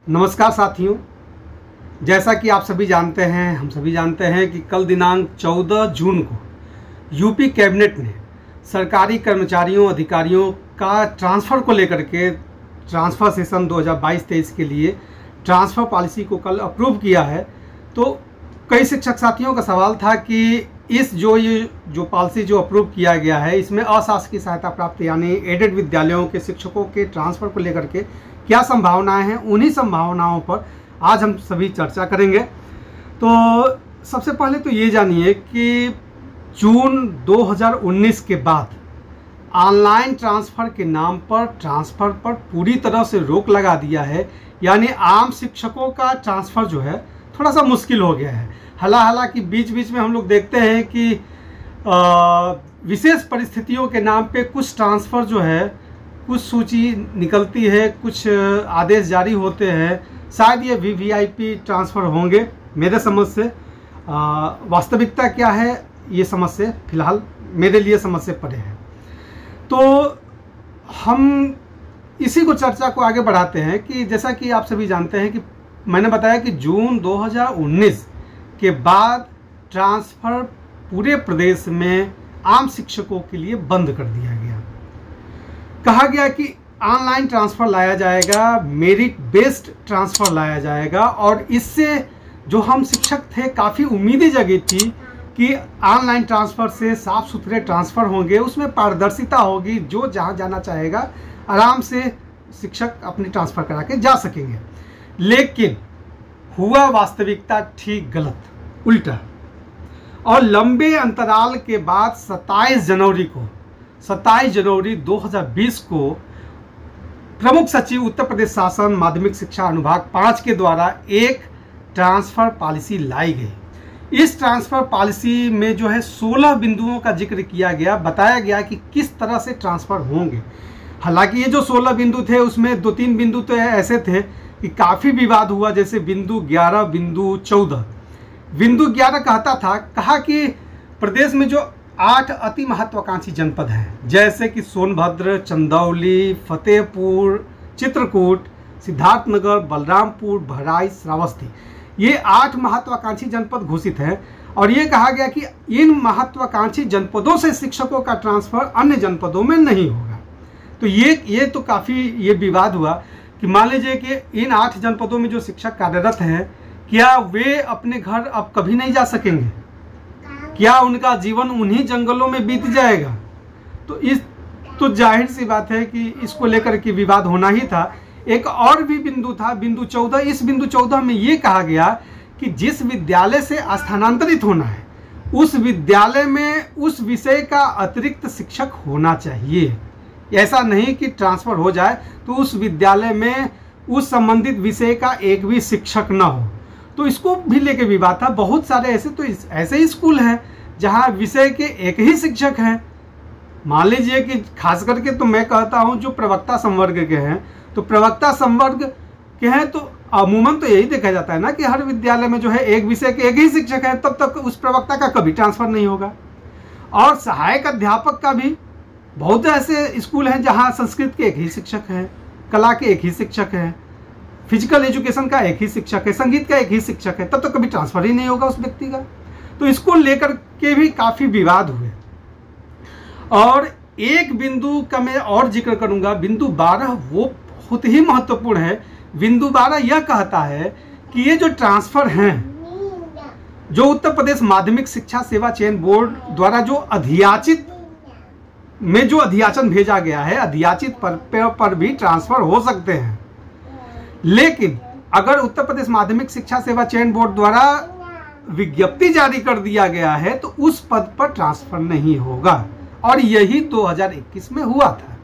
नमस्कार साथियों, जैसा कि आप सभी जानते हैं, हम सभी जानते हैं कि कल दिनांक 14 जून को यूपी कैबिनेट ने सरकारी कर्मचारियों अधिकारियों का ट्रांसफ़र को लेकर के ट्रांसफ़र सेशन 2022-23 के लिए ट्रांसफ़र पॉलिसी को कल अप्रूव किया है। तो कई शिक्षक साथियों का सवाल था कि ये जो पॉलिसी जो अप्रूव किया गया है, इसमें अशासकीय सहायता प्राप्त यानी एडेड विद्यालयों के शिक्षकों के ट्रांसफ़र को लेकर के क्या संभावनाएं हैं, उन्हीं संभावनाओं पर आज हम सभी चर्चा करेंगे। तो सबसे पहले तो ये जानिए कि जून 2019 के बाद ऑनलाइन ट्रांसफ़र के नाम पर ट्रांसफ़र पर पूरी तरह से रोक लगा दिया है, यानी आम शिक्षकों का ट्रांसफ़र जो है थोड़ा सा मुश्किल हो गया है। हालांकि बीच बीच में हम लोग देखते हैं कि विशेष परिस्थितियों के नाम पे कुछ ट्रांसफ़र जो है, कुछ सूची निकलती है, कुछ आदेश जारी होते हैं। शायद ये वीवीआईपी ट्रांसफ़र होंगे मेरे समझ से। वास्तविकता क्या है ये समझ से फ़िलहाल मेरे लिए समझ से परे है। तो हम इसी को चर्चा को आगे बढ़ाते हैं कि जैसा कि आप सभी जानते हैं कि मैंने बताया कि जून 2019 के बाद ट्रांसफ़र पूरे प्रदेश में आम शिक्षकों के लिए बंद कर दिया गया। कहा गया कि ऑनलाइन ट्रांसफ़र लाया जाएगा, मेरिट बेस्ड ट्रांसफ़र लाया जाएगा, और इससे जो हम शिक्षक थे काफ़ी उम्मीदें जगी थी कि ऑनलाइन ट्रांसफ़र से साफ़ सुथरे ट्रांसफ़र होंगे, उसमें पारदर्शिता होगी, जो जहाँ जाना चाहेगा आराम से शिक्षक अपनी ट्रांसफ़र करा के जा सकेंगे। लेकिन हुआ वास्तविकता ठीक गलत, उल्टा। और लंबे अंतराल के बाद 27 जनवरी 2020 को प्रमुख सचिव उत्तर प्रदेश शासन माध्यमिक शिक्षा अनुभाग 5 के द्वारा एक ट्रांसफ़र पॉलिसी लाई गई। इस ट्रांसफ़र पॉलिसी में जो है 16 बिंदुओं का जिक्र किया गया, बताया गया कि किस तरह से ट्रांसफ़र होंगे। हालांकि ये जो 16 बिंदु थे उसमें 2-3 बिंदु तो ऐसे थे कि काफ़ी विवाद हुआ, जैसे बिंदु 11, बिंदु 14। बिंदु 11 कहा कि प्रदेश में जो 8 अति महत्वाकांक्षी जनपद हैं, जैसे कि सोनभद्र, चंदौली, फतेहपुर, चित्रकूट, सिद्धार्थनगर, बलरामपुर, बहराइच, श्रावस्ती, ये 8 महत्वाकांक्षी जनपद घोषित हैं। और ये कहा गया कि इन महत्वाकांक्षी जनपदों से शिक्षकों का ट्रांसफ़र अन्य जनपदों में नहीं होगा। तो ये तो काफ़ी ये विवाद हुआ कि मान लीजिए कि इन 8 जनपदों में जो शिक्षक कार्यरत हैं, क्या वे अपने घर अब कभी नहीं जा सकेंगे? क्या उनका जीवन उन्हीं जंगलों में बीत जाएगा? तो जाहिर सी बात है कि इसको लेकर के विवाद होना ही था। एक और भी बिंदु था, बिंदु 14। इस बिंदु 14 में ये कहा गया कि जिस विद्यालय से स्थानांतरित होना है, उस विद्यालय में उस विषय का अतिरिक्त शिक्षक होना चाहिए। ऐसा नहीं कि ट्रांसफ़र हो जाए तो उस विद्यालय में उस संबंधित विषय का एक भी शिक्षक न हो। तो इसको भी लेके विवाद था। बहुत सारे ऐसे ही स्कूल हैं जहां विषय के एक ही शिक्षक हैं। मान लीजिए कि खास करके तो मैं कहता हूं जो प्रवक्ता संवर्ग के हैं, तो प्रवक्ता संवर्ग के हैं तो अमूमन तो यही देखा जाता है ना कि हर विद्यालय में जो है एक विषय के एक ही शिक्षक है, तब तक उस प्रवक्ता का कभी ट्रांसफ़र नहीं होगा। और सहायक अध्यापक का भी बहुत ऐसे स्कूल हैं जहाँ संस्कृत के एक ही शिक्षक हैं, कला के एक ही शिक्षक हैं, फिजिकल एजुकेशन का एक ही शिक्षक है, संगीत का एक ही शिक्षक है, तब तो कभी ट्रांसफ़र ही नहीं होगा उस व्यक्ति का। तो इसको लेकर के भी काफ़ी विवाद हुए। और एक बिंदु का मैं और जिक्र करूंगा, बिंदु 12, वो बहुत ही महत्वपूर्ण है। बिंदु 12 यह कहता है कि ये जो ट्रांसफ़र हैं, जो उत्तर प्रदेश माध्यमिक शिक्षा सेवा चयन बोर्ड द्वारा जो अध्याचन भेजा गया है, अध्याचित पर भी ट्रांसफ़र हो सकते हैं। लेकिन अगर उत्तर प्रदेश माध्यमिक शिक्षा सेवा चयन बोर्ड द्वारा विज्ञप्ति जारी कर दिया गया है तो उस पद पर ट्रांसफ़र नहीं होगा। और यही 2021 में हुआ था।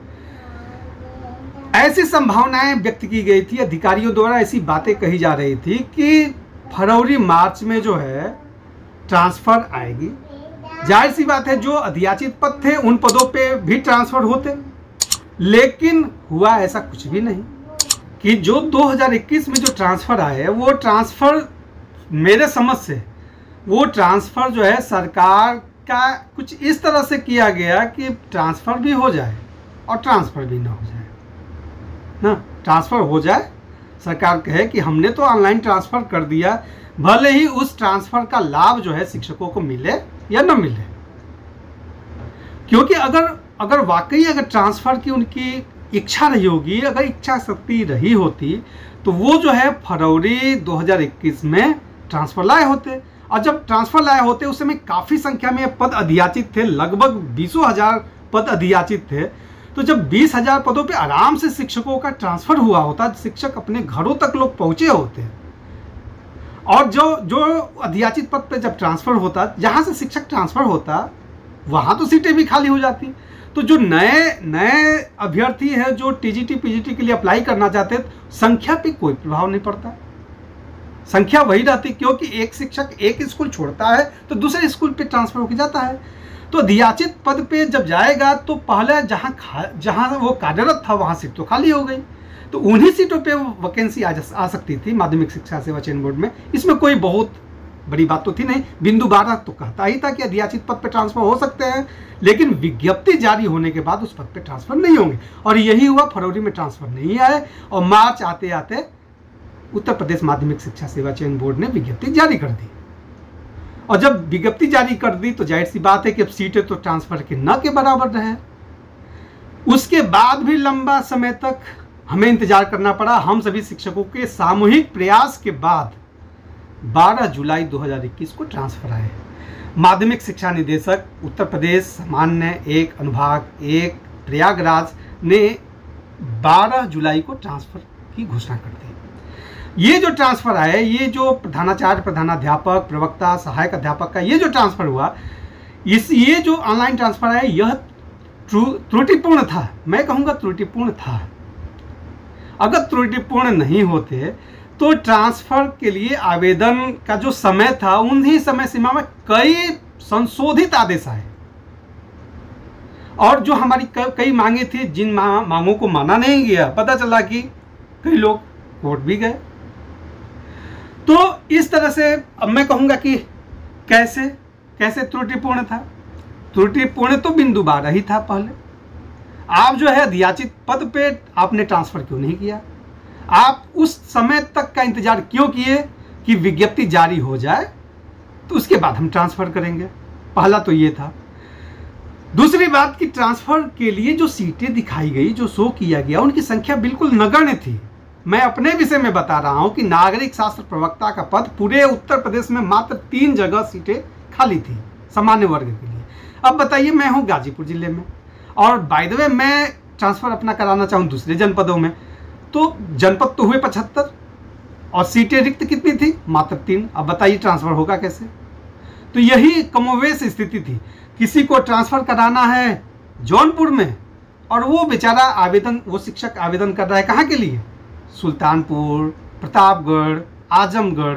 ऐसी संभावनाएं व्यक्त की गई थी, अधिकारियों द्वारा ऐसी बातें कही जा रही थी कि फरवरी मार्च में जो है ट्रांसफ़र आएगी। जाहिर सी बात है जो अध्याचित पद थे उन पदों पे भी ट्रांसफ़र होते, लेकिन हुआ ऐसा कुछ भी नहीं कि जो 2021 में जो ट्रांसफ़र आए, वो ट्रांसफ़र मेरे समझ से वो ट्रांसफ़र जो है सरकार का कुछ इस तरह से किया गया कि ट्रांसफ़र भी हो जाए और ट्रांसफ़र भी ना हो जाए ना। ट्रांसफ़र हो जाए, सरकार कहे कि हमने तो ऑनलाइन ट्रांसफ़र कर दिया, भले ही उस ट्रांसफ़र का लाभ जो है शिक्षकों को मिले या न मिले। क्योंकि अगर वाकई अगर ट्रांसफ़र की उनकी इच्छा रही होगी, अगर इच्छा शक्ति रही होती, तो वो जो है फरवरी 2021 में ट्रांसफ़र लाए होते। और जब ट्रांसफ़र लाए होते उस समय काफ़ी संख्या में पद अधियाचित थे, लगभग 20,000 पद अधियाचित थे। तो जब 20,000 पदों पे आराम से शिक्षकों का ट्रांसफ़र हुआ होता, शिक्षक अपने घरों तक लोग पहुँचे होते, और जो अधियाचित पद पे जब ट्रांसफ़र होता, जहाँ से शिक्षक ट्रांसफ़र होता वहाँ तो सीटें भी खाली हो जाती। तो जो नए अभ्यर्थी हैं जो टीजीटी पीजीटी के लिए अप्लाई करना चाहते हैं, संख्या पे कोई प्रभाव नहीं पड़ता, संख्या वही रहती, क्योंकि एक शिक्षक एक स्कूल छोड़ता है तो दूसरे स्कूल पे ट्रांसफ़र होकर जाता है। तो अधियाचित पद पे जब जाएगा तो पहले जहाँ वो कार्यरत था वहाँ सीट तो खाली हो गई, तो उन्हीं सीटों पे वैकेंसी आ सकती थी माध्यमिक शिक्षा सेवा चयन बोर्ड में। इसमें कोई बहुत बड़ी बात तो थी नहीं। बिंदु 12 तो कहता ही था कि अधियाचित पद पे ट्रांसफ़र हो सकते हैं, लेकिन विज्ञप्ति जारी होने के बाद उस पद पे ट्रांसफ़र नहीं होंगे। और यही हुआ, फरवरी में ट्रांसफ़र नहीं आए और मार्च आते आते उत्तर प्रदेश माध्यमिक शिक्षा सेवा चयन बोर्ड ने विज्ञप्ति जारी कर दी। और जब विज्ञप्ति जारी कर दी तो जाहिर सी बात है कि अब सीटें तो ट्रांसफ़र के न के बराबर रहे। उसके बाद भी लंबा समय तक हमें इंतजार करना पड़ा। हम सभी शिक्षकों के सामूहिक प्रयास के बाद 12 जुलाई 2021 को ट्रांसफ़र आए। माध्यमिक शिक्षा निदेशक उत्तर प्रदेश सामान्य 1 अनुभाग 1 प्रयागराज ने 12 जुलाई को ट्रांसफ़र की घोषणा कर दी। ये जो ट्रांसफ़र आए, ये जो प्रधानाचार्य, प्रधानाध्यापक, प्रवक्ता, सहायक अध्यापक का ये जो ट्रांसफ़र हुआ, ये जो ऑनलाइन ट्रांसफ़र आया, यह त्रुटिपूर्ण था। मैं कहूँगा त्रुटिपूर्ण था। अगर त्रुटिपूर्ण नहीं होते तो ट्रांसफ़र के लिए आवेदन का जो समय था, उन्हीं समय सीमा में कई संशोधित आदेश आए, और जो हमारी कई मांगे थी, जिन मांगों को माना नहीं गया, पता चला कि कई लोग कोर्ट भी गए। तो इस तरह से अब मैं कहूँगा कि कैसे त्रुटिपूर्ण था। त्रुटिपूर्ण तो बिंदु 12 ही था। पहले आप जो है अधियाचित पद पे आपने ट्रांसफ़र क्यों नहीं किया? आप उस समय तक का इंतजार क्यों किए कि विज्ञप्ति जारी हो जाए तो उसके बाद हम ट्रांसफ़र करेंगे? पहला तो ये था। दूसरी बात कि ट्रांसफ़र के लिए जो सीटें दिखाई गई, जो शो किया गया, उनकी संख्या बिल्कुल नगण्य थी। मैं अपने विषय में बता रहा हूं कि नागरिक शास्त्र प्रवक्ता का पद पूरे उत्तर प्रदेश में मात्र 3 जगह सीटें खाली थी सामान्य वर्ग के लिए। अब बताइए, मैं हूं गाजीपुर जिले में, और बाय द वे मैं ट्रांसफ़र अपना कराना चाहूँ दूसरे जनपदों में, तो जनपद तो हुए 75 और सीटें रिक्त कितनी थी? मात्र 3। अब बताइए ट्रांसफ़र होगा कैसे? तो यही कमोवेश स्थिति थी। किसी को ट्रांसफ़र कराना है जौनपुर में, और वो बेचारा वो शिक्षक आवेदन कर रहा है कहाँ के लिए? सुल्तानपुर, प्रतापगढ़, आजमगढ़।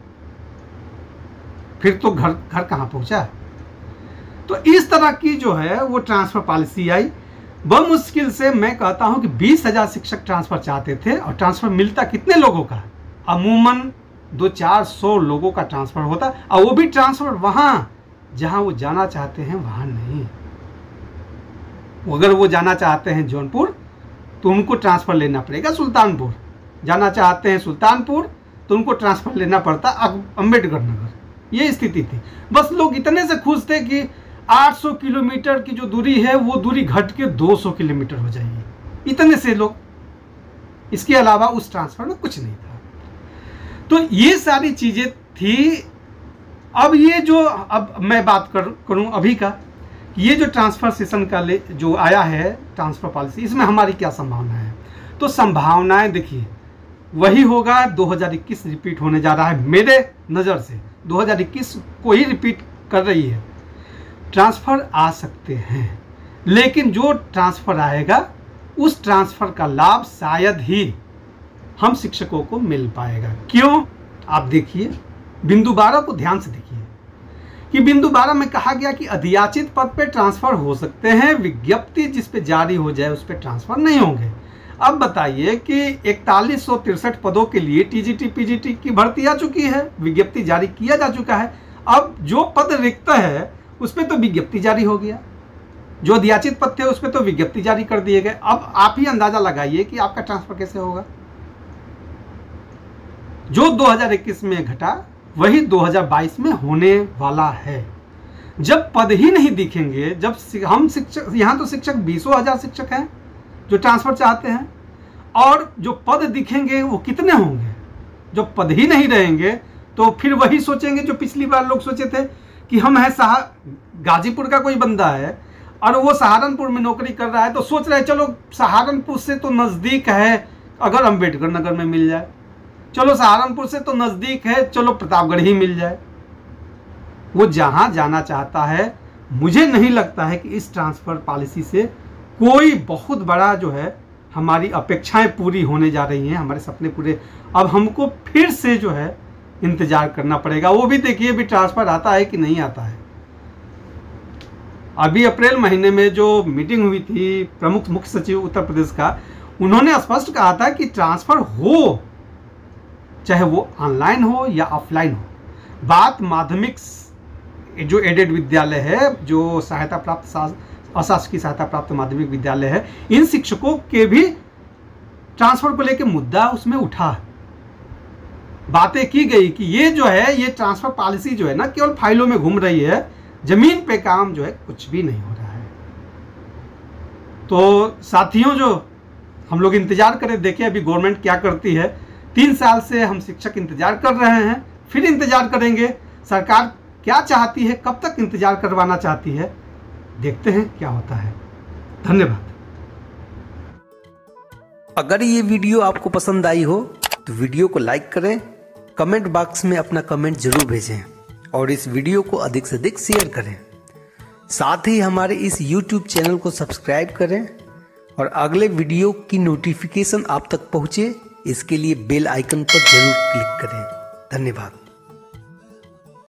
फिर तो घर कहाँ पहुँचा? तो इस तरह की जो है वो ट्रांसफ़र पॉलिसी आई। बहुत मुश्किल से मैं कहता हूं कि 20,000 शिक्षक ट्रांसफ़र चाहते थे, और ट्रांसफ़र मिलता कितने लोगों का? अमूमन 200-400 लोगों का ट्रांसफ़र होता, और वो भी ट्रांसफ़र वहाँ जहाँ वो जाना चाहते हैं वहाँ नहीं। अगर वो जाना चाहते हैं जौनपुर तो उनको ट्रांसफ़र लेना पड़ेगा सुल्तानपुर, जाना चाहते हैं सुल्तानपुर तो उनको ट्रांसफ़र लेना पड़ता अम्बेडकर नगर। ये स्थिति थी। बस लोग इतने से खुश थे कि 800 किलोमीटर की जो दूरी है वो दूरी घट के 200 किलोमीटर हो जाएगी, इतने से लोग। इसके अलावा उस ट्रांसफ़र में कुछ नहीं था। तो ये सारी चीज़ें थी। अब ये जो अब मैं बात करूं अभी का, ये जो ट्रांसफ़र सेशन का जो आया है ट्रांसफ़र पॉलिसी, इसमें हमारी क्या संभावना है? तो संभावनाएं देखिए वही होगा। 2021 रिपीट होने जा रहा है। मेरे नज़र से 2021 को ही रिपीट कर रही है। ट्रांसफ़र आ सकते हैं, लेकिन जो ट्रांसफ़र आएगा उस ट्रांसफ़र का लाभ शायद ही हम शिक्षकों को मिल पाएगा। क्यों? आप देखिए बिंदु 12 को ध्यान से देखिए कि बिंदु 12 में कहा गया कि अधियाचित पद पे ट्रांसफ़र हो सकते हैं, विज्ञप्ति जिस पे जारी हो जाए उस पे ट्रांसफ़र नहीं होंगे। अब बताइए कि 4163 पदों के लिए टीजीटी पीजीटी की भर्ती आ चुकी है, विज्ञप्ति जारी किया जा चुका है। अब जो पद रिक्त है उस पर तो विज्ञप्ति जारी हो गया, जो अधियाचित पद थे उस पर तो विज्ञप्ति जारी कर दिए गए। अब आप ही अंदाज़ा लगाइए कि आपका ट्रांसफ़र कैसे होगा। जो 2021 में घटा वही 2022 में होने वाला है। जब पद ही नहीं दिखेंगे, जब हम शिक्षक, यहाँ तो शिक्षक 20,000 शिक्षक हैं जो ट्रांसफर चाहते हैं, और जो पद दिखेंगे वो कितने होंगे। जब पद ही नहीं रहेंगे तो फिर वही सोचेंगे जो पिछली बार लोग सोचे थे कि हम है गाजीपुर का कोई बंदा है और वो सहारनपुर में नौकरी कर रहा है, तो सोच रहे चलो सहारनपुर से तो नज़दीक है, अगर अम्बेडकर नगर में मिल जाए, चलो सहारनपुर से तो नज़दीक है, चलो प्रतापगढ़ ही मिल जाए। वो जहाँ जाना चाहता है, मुझे नहीं लगता है कि इस ट्रांसफ़र पॉलिसी से कोई बहुत बड़ा जो है हमारी अपेक्षाएं पूरी होने जा रही हैं, हमारे सपने पूरे। अब हमको फिर से जो है इंतज़ार करना पड़ेगा। वो भी देखिए भी ट्रांसफ़र आता है कि नहीं आता है। अभी अप्रैल महीने में जो मीटिंग हुई थी प्रमुख मुख्य सचिव उत्तर प्रदेश का, उन्होंने स्पष्ट कहा था कि ट्रांसफ़र हो, चाहे वो ऑनलाइन हो या ऑफलाइन हो। बात माध्यमिक जो एडेड विद्यालय है, जो सहायता प्राप्त अशासकीय सहायता प्राप्त माध्यमिक विद्यालय है, इन शिक्षकों के भी ट्रांसफर को लेकर मुद्दा उसमें उठा। बातें की गई कि ये जो है, ये ट्रांसफर पॉलिसी जो है ना, केवल फाइलों में घूम रही है, जमीन पे काम जो है कुछ भी नहीं हो रहा है। तो साथियों, जो हम लोग इंतजार करें, देखें अभी गवर्नमेंट क्या करती है। 3 साल से हम शिक्षक इंतजार कर रहे हैं, फिर इंतजार करेंगे सरकार क्या चाहती है, कब तक इंतजार करवाना चाहती है, देखते हैं क्या होता है। धन्यवाद। अगर ये वीडियो आपको पसंद आई हो तो वीडियो को लाइक करें, कमेंट बॉक्स में अपना कमेंट जरूर भेजें और इस वीडियो को अधिक से अधिक शेयर करें। साथ ही हमारे इस YouTube चैनल को सब्सक्राइब करें और अगले वीडियो की नोटिफिकेशन आप तक पहुंचे, इसके लिए बेल आइकन पर जरूर क्लिक करें। धन्यवाद।